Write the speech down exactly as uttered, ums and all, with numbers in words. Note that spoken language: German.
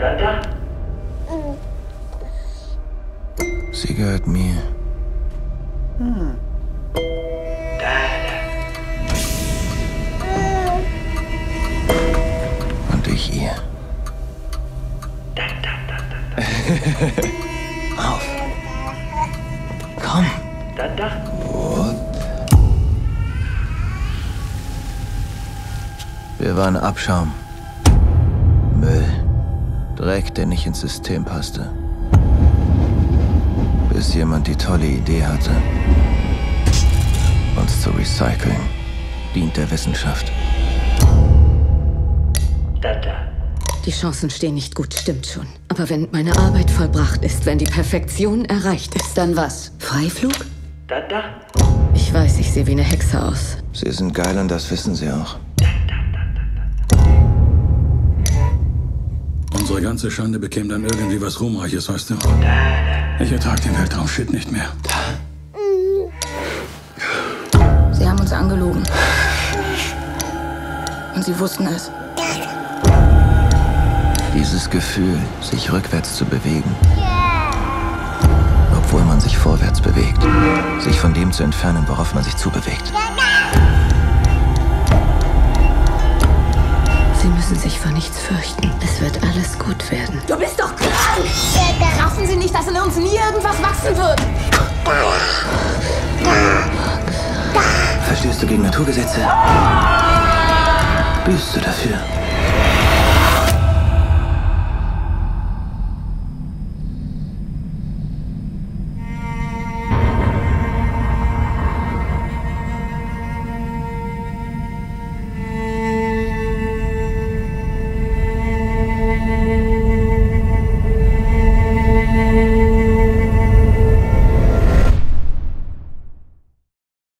Da, da. Sie gehört mir. Hm. Da, da. Und ich ihr. Da, da, da, da, da. Auf. Komm. Da, da. Und? Wir waren Abschaum. Müll. Dreck, der nicht ins System passte. Bis jemand die tolle Idee hatte, uns zu recyceln. Dient der Wissenschaft. Da, da. Die Chancen stehen nicht gut, stimmt schon. Aber wenn meine Arbeit vollbracht ist, wenn die Perfektion erreicht ist, dann was? Freiflug? Da, da. Ich weiß, ich sehe wie eine Hexe aus. Sie sind geil und das wissen sie auch. Unsere ganze Schande bekäme dann irgendwie was Ruhmreiches, weißt du? Ich ertrag den Weltraum-Shit nicht mehr. Sie haben uns angelogen. Und sie wussten es. Dieses Gefühl, sich rückwärts zu bewegen, obwohl man sich vorwärts bewegt, sich von dem zu entfernen, worauf man sich zubewegt. Sie müssen sich vor nichts fürchten. Es wird alles gut werden. Du bist doch krank! Raffen Sie nicht, dass in uns nie irgendwas wachsen wird! Verstößt du gegen Naturgesetze? Büßt du dafür?